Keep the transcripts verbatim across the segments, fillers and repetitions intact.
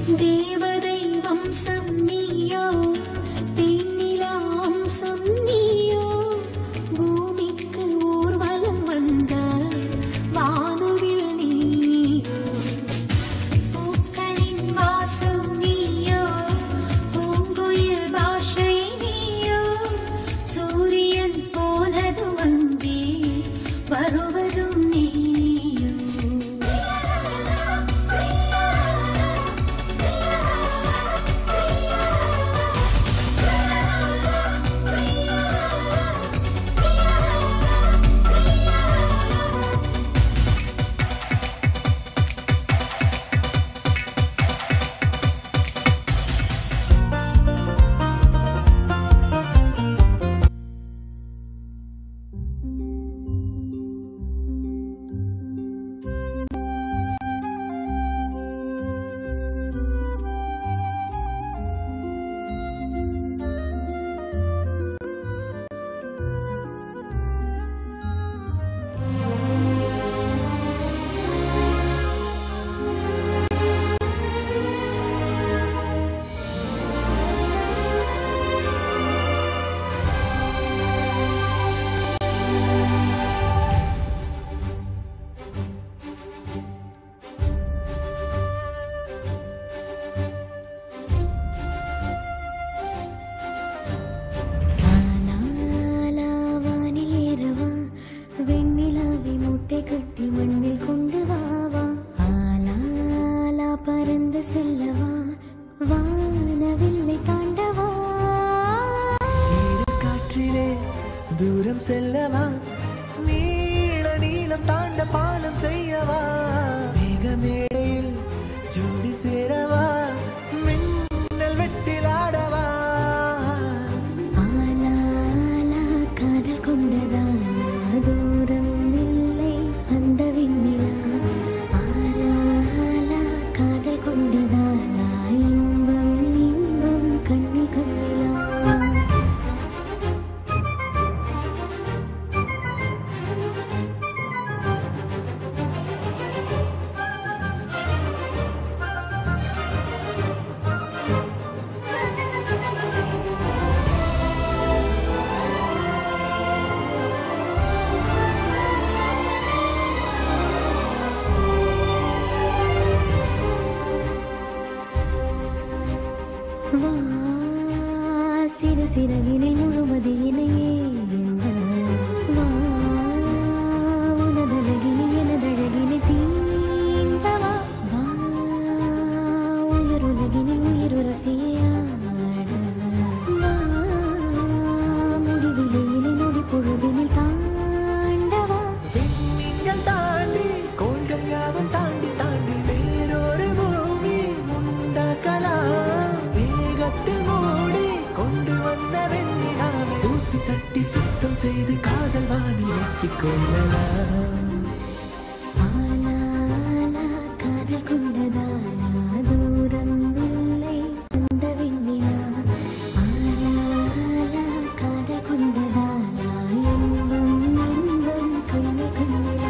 தூரம் செல்லவா, நீள நீளம் தாண்ட பாலம் செய்யவா, மேகமேடையில் ஜோடி சேரவா, மின்னல் வெட்டில் ஆடவா. ஆலா ஆலா காதல் கொண்டதானா, தூரம் இல்லை அந்த விண்ணிலா. ஆலா ஆலா காதல் கொண்டதானா, இன்பம் இன்பம் கண்ணில் கண்ணிலா. சிறு சிறகினில் முழுமதியினையே வா, உனதழகினில் எனதழகினை தீண்டவா. வா, உயிருலகினில் உயிருரசியாட வா, முடிவிலையினை நொடி பொழுதினில் தாண்டவா. விண்மீன்கள் தாண்டி கோள்கள் யாவும் தாண்டி தாண்டி வேறொரு பூமி உண்டாக்கலாம். வேகத்தில் மூடி கொண்டு வந்த வெண்ணிலாவை ஊசி தட்டி சுத்தம் செய்து காதல் வானில் வெட்டிக் கொள்ளலாம். ஆலா ஆலா காதல் கொண்டதானா, தூரம் இல்லை அந்த விண்ணிலா. ஆலா ஆலா காதல் கொண்டதானா, இன்பம் இன்பம் கண்ணில் கண்ணிலா.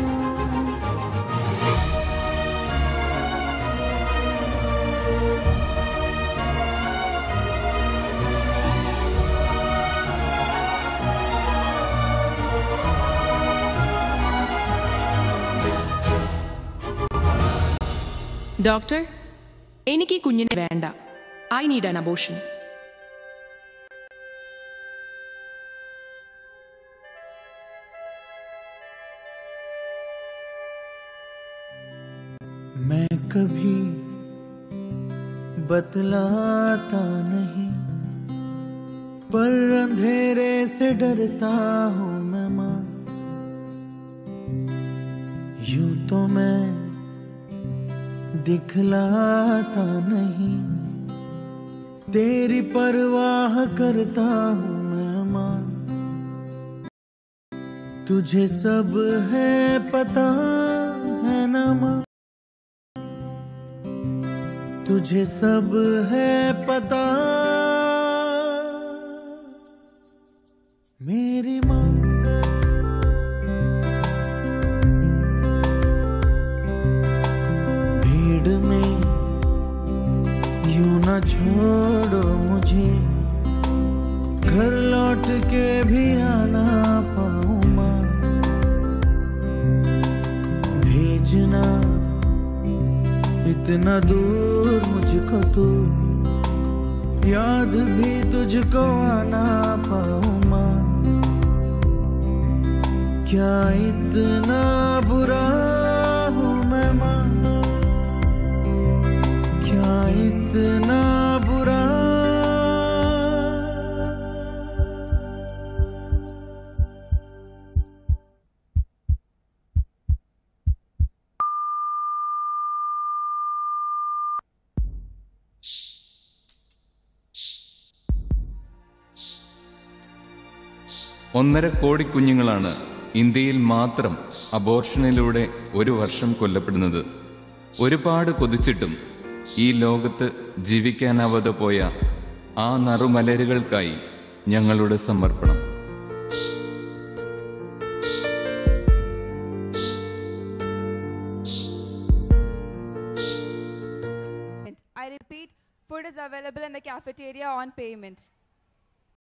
ഡോക്ടർ, എനിക്ക് കുഞ്ഞിനെ വേണ്ട. I need an abortion. मैं कभी बतलाता नहीं, पर अंधेरे से डरता हूँ मैं माँ. यूं तो मैं दिखलाता नहीं, तेरी परवाह करता हूँ मैं माँ. तुझे सब है पता है ना माँ, तुझे सब है पता मेरी माँ. भीड़ में छोड़ो मुझे, घर लौट के भी आना पाऊं माँ। भेजना इतना दूर मुझको तू, याद भी तुझको आना पाऊं माँ। क्या इतना बुरा हूँ मैं माँ, क्या इतना बुरा। ഒന്നര കോടി കുഞ്ഞുങ്ങളാണ് ഇന്ത്യയിൽ മാത്രം അബോർഷനിലൂടെ ഒരു വർഷം കൊല്ലപ്പെടുന്നത്. ഒരുപാട് കൊതിച്ചിട്ടും ഈ ലോകത്ത് ജീവിക്കാനാവാതെ പോയ ആ നറുമലരുകൾക്കായി ഞങ്ങളുടെ സമർപ്പണം. I repeat, food is available in the cafeteria on payment.